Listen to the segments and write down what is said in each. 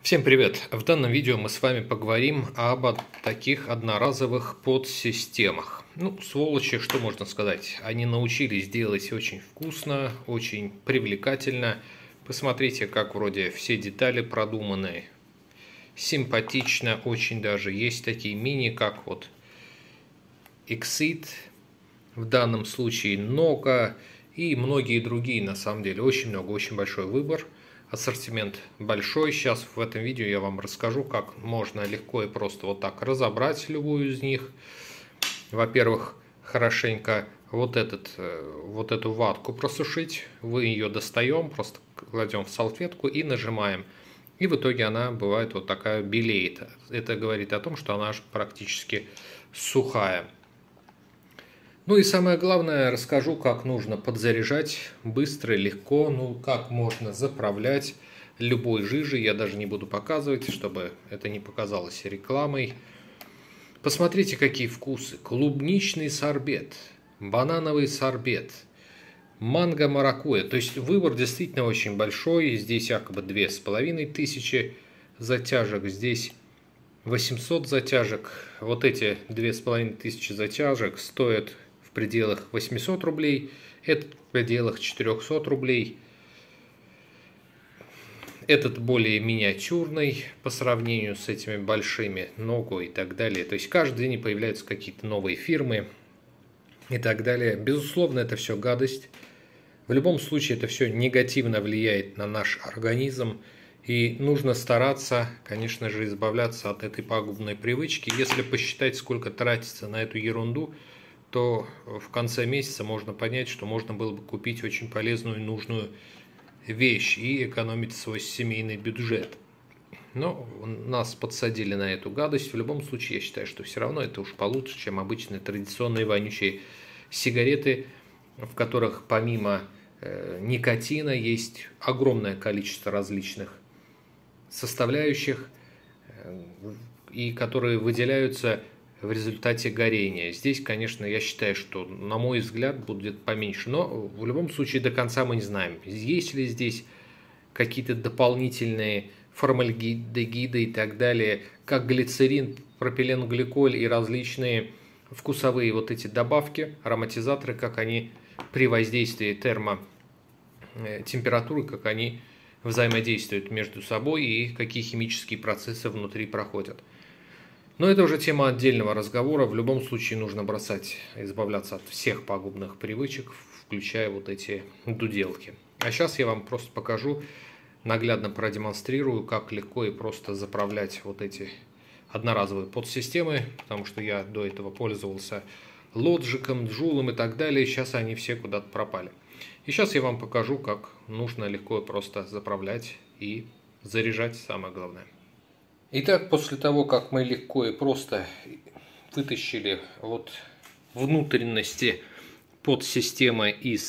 Всем привет! В данном видео мы с вами поговорим об таких одноразовых подсистемах. Сволочи, что можно сказать? Они научились делать очень вкусно, очень привлекательно. Посмотрите, как вроде все детали продуманы. Симпатично очень даже. Есть такие мини, как вот Exit, в данном случае Noga и многие другие, на самом деле. Очень много, очень большой выбор. Ассортимент большой. Сейчас в этом видео я вам расскажу, как можно легко и просто вот так разобрать любую из них. Во-первых, хорошенько вот эту ватку просушить. Мы ее достаем, просто кладем в салфетку и нажимаем. И в итоге она бывает вот такая белеет. Это говорит о том, что она практически сухая. И самое главное, расскажу, как нужно подзаряжать быстро и легко, как можно заправлять любой жижей. Я даже не буду показывать, чтобы это не показалось рекламой. Посмотрите, какие вкусы. Клубничный сорбет, банановый сорбет, манго-маракуйя. То есть выбор действительно очень большой. Здесь якобы 2500 затяжек, здесь 800 затяжек. Вот эти 2500 затяжек стоят в пределах 800 рублей, этот в пределах 400 рублей. Этот более миниатюрный по сравнению с этими большими, Noga и так далее. То есть каждый день появляются какие-то новые фирмы и так далее. Безусловно, это все гадость. В любом случае, это все негативно влияет на наш организм. И нужно стараться, конечно же, избавляться от этой пагубной привычки. Если посчитать, сколько тратится на эту ерунду, то в конце месяца можно понять, что можно было бы купить очень полезную и нужную вещь и экономить свой семейный бюджет. Но нас подсадили на эту гадость. В любом случае, я считаю, что все равно это уж получше, чем обычные традиционные вонючие сигареты, в которых помимо никотина есть огромное количество различных составляющих, и которые выделяются в результате горения. Здесь, конечно, я считаю, что, на мой взгляд, будет поменьше. Но в любом случае до конца мы не знаем, есть ли здесь какие-то дополнительные формальдегиды и так далее, как глицерин, пропиленгликоль и различные вкусовые вот эти добавки, ароматизаторы, как они при воздействии термотемпературы, как они взаимодействуют между собой и какие химические процессы внутри проходят. Но это уже тема отдельного разговора. В любом случае нужно избавляться от всех пагубных привычек, включая вот эти дуделки. А сейчас я вам просто покажу, наглядно продемонстрирую, как легко и просто заправлять вот эти одноразовые подсистемы, потому что я до этого пользовался Лоджиком, Джулом и так далее. Сейчас они все куда-то пропали. И сейчас я вам покажу, как нужно легко и просто заправлять и заряжать, самое главное. Итак, после того, как мы легко и просто вытащили вот внутренности подсистемы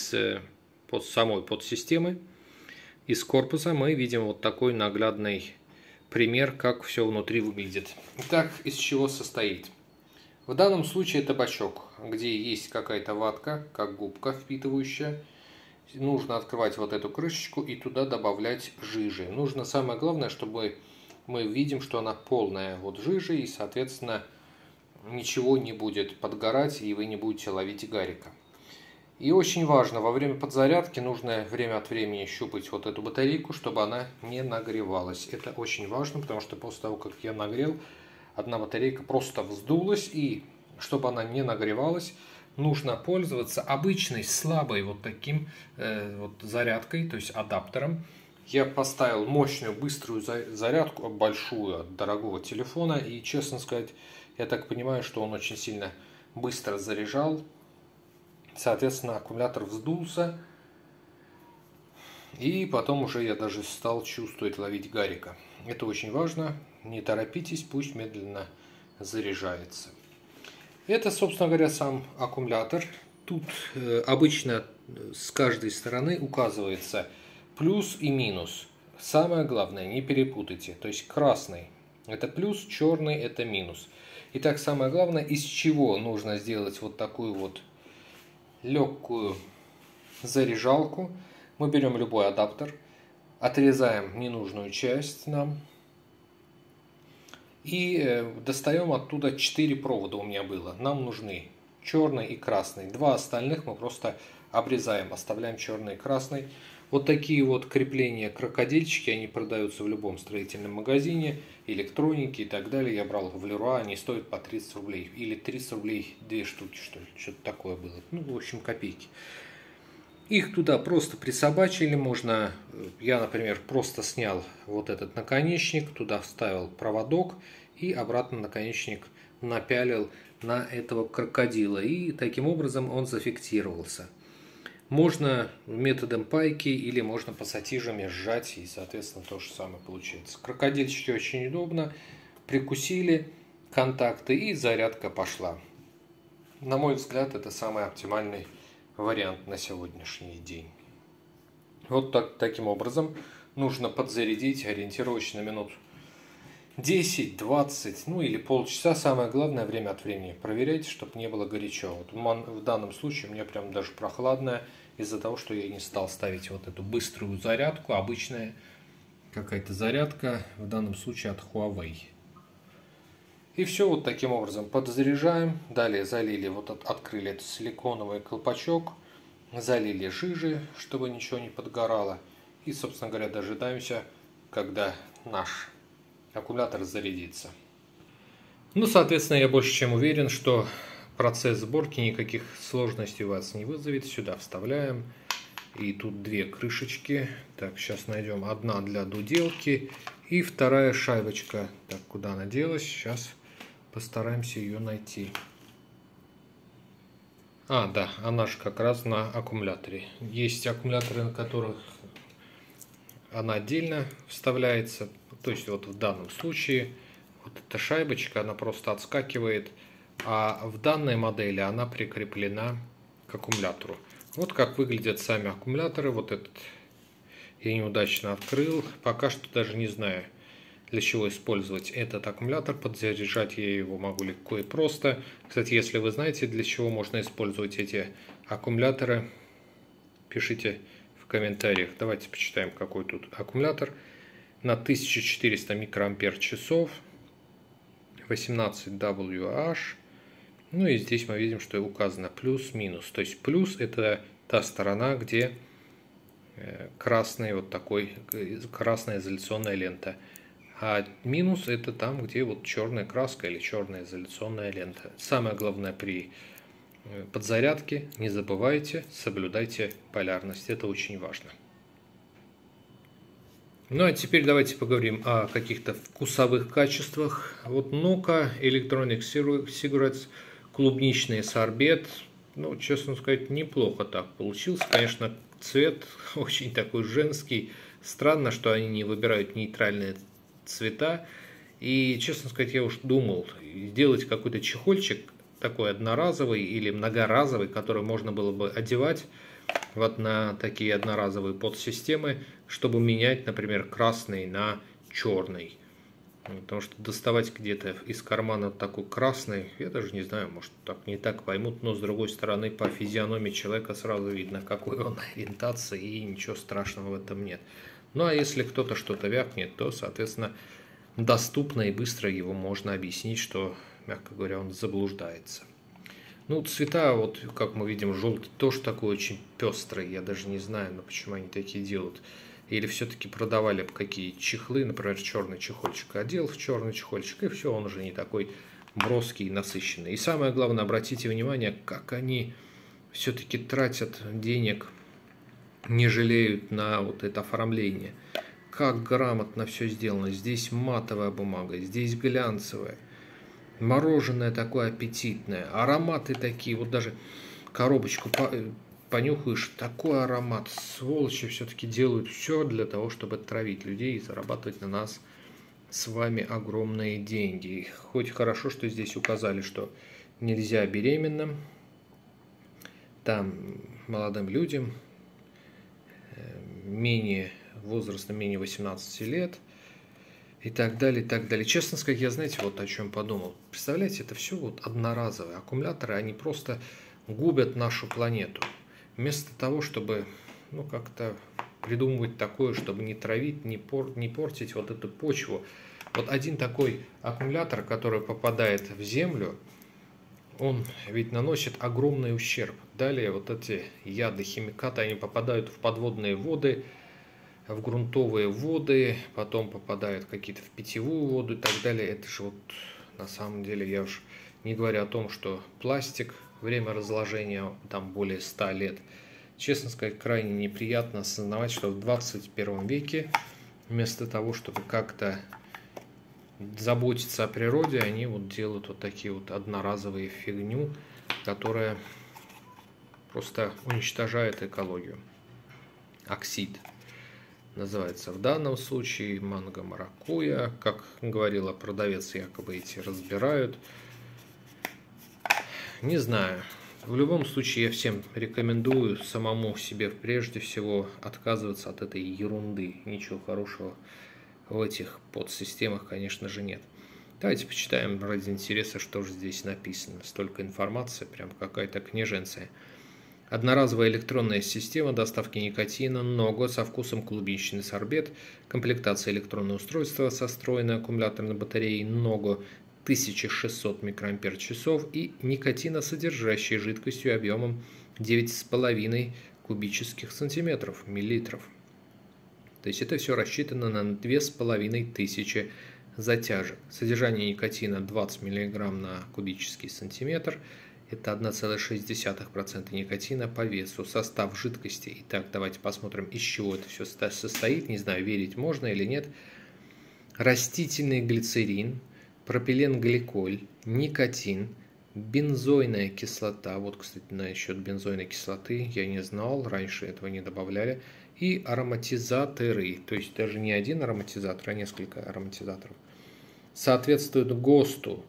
под самой подсистемы, из корпуса, мы видим вот такой наглядный пример, как все внутри выглядит. Итак, из чего состоит? В данном случае это бачок, где есть какая-то ватка, как губка впитывающая. Нужно открывать вот эту крышечку и туда добавлять жижи. Нужно, самое главное, чтобы мы видим, что она полная вот жижи, и, соответственно, ничего не будет подгорать, и вы не будете ловить гарика. И очень важно, во время подзарядки нужно время от времени щупать вот эту батарейку, чтобы она не нагревалась. Это очень важно, потому что после того, как я нагрел, одна батарейка просто вздулась, и чтобы она не нагревалась, нужно пользоваться обычной слабой вот таким вот зарядкой, то есть адаптером. Я поставил мощную быструю зарядку, большую, от дорогого телефона, и, честно сказать, я так понимаю, что он очень сильно быстро заряжал. Соответственно, аккумулятор вздулся, и потом уже я даже стал чувствовать, ловить гарика. Это очень важно, не торопитесь, пусть медленно заряжается. Это, собственно говоря, сам аккумулятор. Тут обычно с каждой стороны указывается плюс и минус. Самое главное, не перепутайте. То есть красный – это плюс, черный – это минус. Итак, самое главное, из чего нужно сделать вот такую вот легкую заряжалку. Мы берем любой адаптер, отрезаем ненужную часть нам И достаем оттуда 4 провода у меня было. Нам нужны черный и красный. Два остальных мы просто обрезаем, оставляем черный и красный. Вот такие вот крепления крокодильчики, они продаются в любом строительном магазине, электроники и так далее. Я брал в Леруа, они стоят по 30 рублей. Или 30 рублей 2 штуки, что ли, что-то такое было. Ну, в общем, копейки. Их туда просто присобачили, можно, я, например, просто снял вот этот наконечник, туда вставил проводок и обратно наконечник напялил на этого крокодила. И таким образом он зафиксировался. Можно методом пайки или можно пассатижами сжать, и, соответственно, то же самое получается. Крокодильчики очень удобно. Прикусили контакты и зарядка пошла. На мой взгляд, это самый оптимальный вариант на сегодняшний день. Вот таким образом нужно подзарядить ориентировочно минут 10-20, ну или полчаса. Самое главное, время от времени проверяйте, чтобы не было горячо. Вот в данном случае у меня прям даже прохладная из-за того, что я не стал ставить вот эту быструю зарядку. Обычная какая-то зарядка, в данном случае от Huawei. И все вот таким образом подзаряжаем. Далее залили, вот открыли этот силиконовый колпачок, залили жижи, чтобы ничего не подгорало. И, собственно говоря, дожидаемся, когда наш аккумулятор зарядится. Ну, соответственно, я больше чем уверен, что процесс сборки никаких сложностей у вас не вызовет. Сюда вставляем. И тут две крышечки. Так, сейчас найдем. Одна для дуделки и вторая шайбочка. Так, куда она делась? Сейчас постараемся ее найти. А, да, она же как раз на аккумуляторе. Есть аккумуляторы, на которых она отдельно вставляется. То есть вот в данном случае вот эта шайбочка, она просто отскакивает, а в данной модели она прикреплена к аккумулятору. Вот как выглядят сами аккумуляторы. Вот этот я неудачно открыл. Пока что даже не знаю, для чего использовать этот аккумулятор. Подзаряжать я его могу легко и просто. Кстати, если вы знаете, для чего можно использовать эти аккумуляторы, пишите в комментариях. Давайте почитаем, какой тут аккумулятор. На 1400 микроампер часов, 18WH. Ну и здесь мы видим, что указано плюс-минус. То есть плюс — это та сторона, где красная изоляционная лента. А минус — это там, где вот черная краска или черная изоляционная лента. Самое главное при подзарядке: не забывайте, соблюдайте полярность. Это очень важно. Ну а теперь давайте поговорим о каких-то вкусовых качествах. Вот Noka Electronic Cigarettes, клубничный сорбет. Ну, честно сказать, неплохо так получился. Конечно, цвет очень такой женский. Странно, что они не выбирают нейтральные цвета. И, честно сказать, я уж думал сделать какой-то чехольчик такой одноразовый или многоразовый, который можно было бы одевать вот на такие одноразовые подсистемы, чтобы менять, например, красный на черный. Потому что доставать где-то из кармана такой красный, я даже не знаю, может так не так поймут, но с другой стороны по физиономии человека сразу видно, какой он ориентации, и ничего страшного в этом нет. Ну а если кто-то что-то вякнет, то, соответственно, доступно и быстро его можно объяснить, что, мягко говоря, он заблуждается. Ну, цвета, вот как мы видим, желтый тоже такой очень пестрый. Я даже не знаю, но почему они такие делают. Или все-таки продавали бы какие чехлы, например, черный чехольчик одел в черный чехольчик, и все, он уже не такой броский и насыщенный. И самое главное, обратите внимание, как они все-таки тратят денег, не жалеют на вот это оформление. Как грамотно все сделано. Здесь матовая бумага, здесь глянцевая. Мороженое такое аппетитное, ароматы такие, вот даже коробочку понюхаешь, такой аромат. Сволочи все-таки делают все для того, чтобы травить людей и зарабатывать на нас с вами огромные деньги. Хоть хорошо, что здесь указали, что нельзя беременным, там молодым людям, возрастом менее 18 лет. И так далее, и так далее. Честно сказать, я, знаете, вот о чем подумал. Представляете, это все вот одноразовые аккумуляторы, они просто губят нашу планету. Вместо того, чтобы, ну, как-то придумывать такое, чтобы не травить, не портить вот эту почву. Вот один такой аккумулятор, который попадает в землю, он ведь наносит огромный ущерб. Далее вот эти яды, химикаты, они попадают в подводные воды, в грунтовые воды, потом попадают какие-то в питьевую воду и так далее. Это же вот на самом деле, я уж не говорю о том, что пластик, время разложения там более 100 лет. Честно сказать, крайне неприятно осознавать, что в 21 веке вместо того, чтобы как-то заботиться о природе, они вот делают вот такие вот одноразовые фигню, которая просто уничтожает экологию. Оксид называется в данном случае, манго-маракуйя, как говорила продавец, якобы эти разбирают. Не знаю. В любом случае, я всем рекомендую самому себе прежде всего отказываться от этой ерунды. Ничего хорошего в этих подсистемах, конечно же, нет. Давайте почитаем ради интереса, что же здесь написано. Столько информации, прям какая-то книженция. Одноразовая электронная система доставки никотина Ного со вкусом клубничный сорбет, комплектация электронного устройства со встроенной аккумуляторной батареей Ного 1600 микроампер часов и никотиносодержащей жидкостью объемом 9,5 кубических сантиметров, миллилитров. То есть это все рассчитано на 2500 затяжек. Содержание никотина 20 мг на кубический сантиметр. Это 1,6% никотина по весу. Состав жидкости. Итак, давайте посмотрим, из чего это все состоит. Не знаю, верить можно или нет. Растительный глицерин, пропиленгликоль, никотин, бензойная кислота. Вот, кстати, насчет бензойной кислоты я не знал. Раньше этого не добавляли. И ароматизаторы. То есть даже не один ароматизатор, а несколько ароматизаторов. Соответствует ГОСТу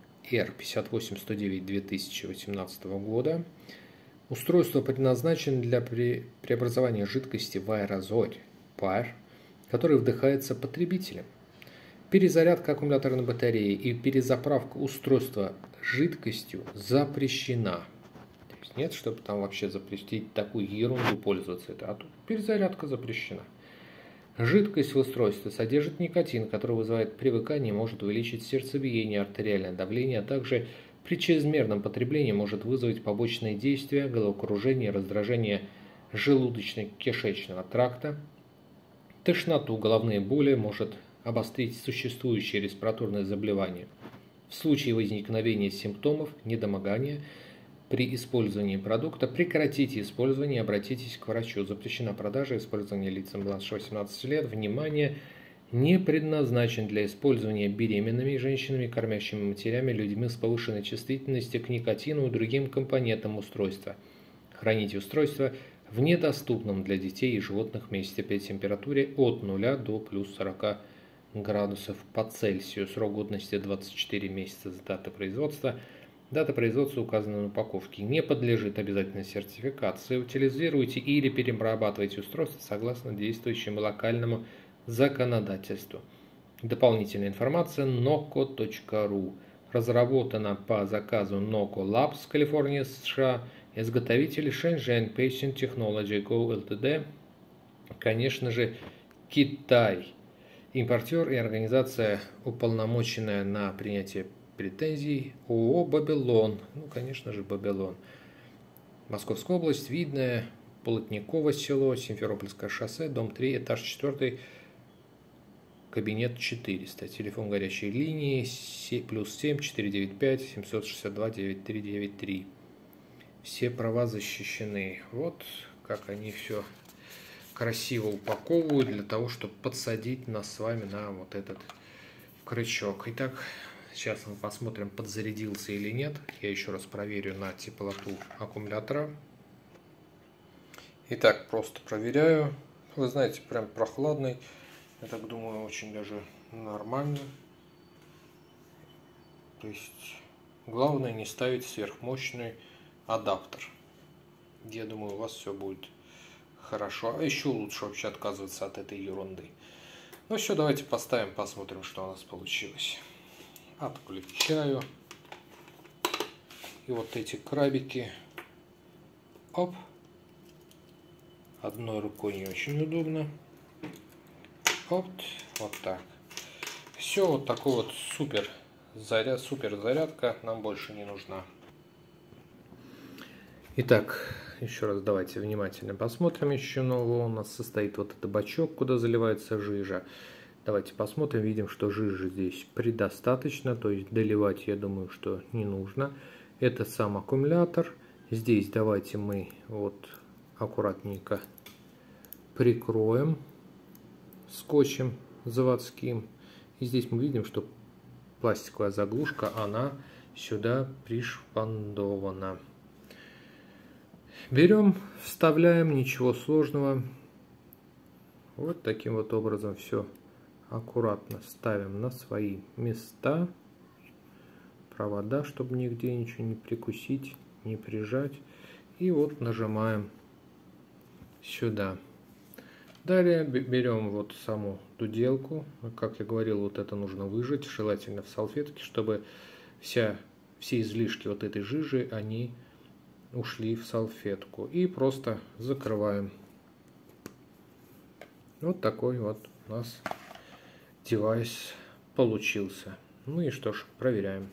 R58109 2018 года. Устройство предназначено для преобразования жидкости в аэрозоль, пар, который вдыхается потребителем. Перезарядка аккумуляторной батареи и перезаправка устройства жидкостью запрещена. То есть нет, чтобы там вообще запретить такую ерунду пользоваться. А тут перезарядка запрещена. Жидкость в устройстве содержит никотин, который вызывает привыкание, может увеличить сердцебиение, артериальное давление, а также при чрезмерном потреблении может вызвать побочные действия, головокружение, раздражение желудочно-кишечного тракта, тошноту, головные боли, может обострить существующие респираторные заболевания. В случае возникновения симптомов недомогания при использовании продукта прекратите использование и обратитесь к врачу. Запрещена продажа и использование лицам младше 18 лет. Внимание! Не предназначен для использования беременными женщинами, кормящими матерями, людьми с повышенной чувствительностью к никотину и другим компонентам устройства. Храните устройство в недоступном для детей и животных месте при температуре от 0 до плюс 40 градусов по Цельсию. Срок годности 24 месяца с даты производства. Дата производства указана на упаковке. Не подлежит обязательной сертификации. Утилизируйте или перерабатывайте устройство согласно действующему локальному законодательству. Дополнительная информация noco.ru. Разработана по заказу Noco Labs, Калифорния, США. Изготовитель Shenzhen Patient Technology Co. Ltd. Конечно же, Китай. Импортер и организация, уполномоченная на принятие претензий, ООО «Бабилон». Ну, конечно же, «Бабилон». Московская область, Видное, Полотниково село, Симферопольское шоссе, дом 3, этаж 4, кабинет 400. Телефон горячей линии +7 495 762 9393. Все права защищены. Вот как они все красиво упаковывают для того, чтобы подсадить нас с вами на вот этот крючок. Итак, сейчас мы посмотрим, подзарядился или нет. Я еще раз проверю на теплоту аккумулятора. Итак, просто проверяю. Вы знаете, прям прохладный. Я так думаю, очень даже нормально. То есть, главное не ставить сверхмощный адаптер. Я думаю, у вас все будет хорошо. А еще лучше вообще отказываться от этой ерунды. Ну все, давайте поставим, посмотрим, что у нас получилось. Отключаю. И вот эти крабики. Оп. Одной рукой не очень удобно. Вот так. Все, вот такой вот супер зарядка нам больше не нужна. Итак, еще раз давайте внимательно посмотрим еще нового. У нас состоит вот этот бачок, куда заливается жижа. Давайте посмотрим, видим, что жижи здесь предостаточно, то есть доливать, я думаю, что не нужно. Это сам аккумулятор. Здесь давайте мы вот аккуратненько прикроем скотчем заводским. И здесь мы видим, что пластиковая заглушка, она сюда пришпандована. Берем, вставляем, ничего сложного. Вот таким вот образом все аккуратно ставим на свои места. Провода, чтобы нигде ничего не прикусить, не прижать. И вот нажимаем сюда. Далее берем вот саму дуделку. Как я говорил, вот это нужно выжать, желательно в салфетке, чтобы все излишки вот этой жижи, они ушли в салфетку. И просто закрываем. Вот такой вот у нас девайс получился. Ну и что ж, проверяем.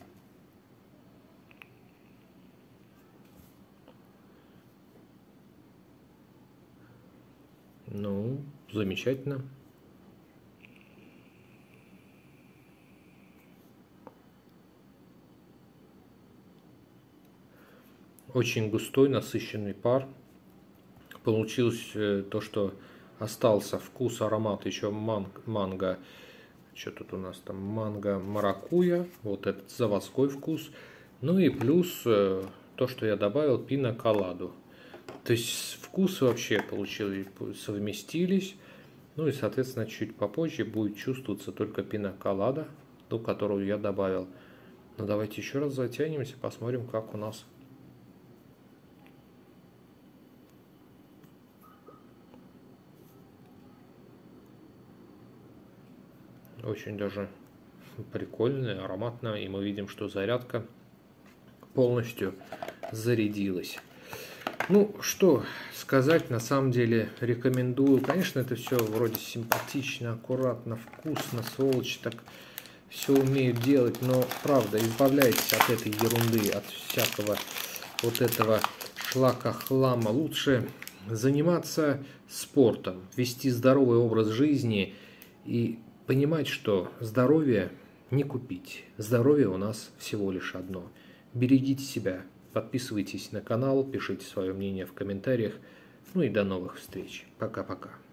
Ну, замечательно. Очень густой, насыщенный пар. Получилось то, что остался вкус, аромат еще манго. Что тут у нас там? Манго маракуйя. Вот этот заводской вкус. Ну и плюс то, что я добавил, пина коладу. То есть вкусы вообще получились, совместились. Ну и, соответственно, чуть попозже будет чувствоваться только пина колада, ту, которую я добавил. Но давайте еще раз затянемся, посмотрим, как у нас. Очень даже прикольно, ароматно. И мы видим, что зарядка полностью зарядилась. Ну, что сказать, на самом деле рекомендую. Конечно, это все вроде симпатично, аккуратно, вкусно, сволочи так все умеют делать, но правда, избавляйтесь от этой ерунды, от всякого вот этого шлака-хлама. Лучше заниматься спортом, вести здоровый образ жизни и понимать, что здоровье не купить. Здоровье у нас всего лишь одно. Берегите себя. Подписывайтесь на канал, пишите свое мнение в комментариях. Ну и до новых встреч. Пока-пока.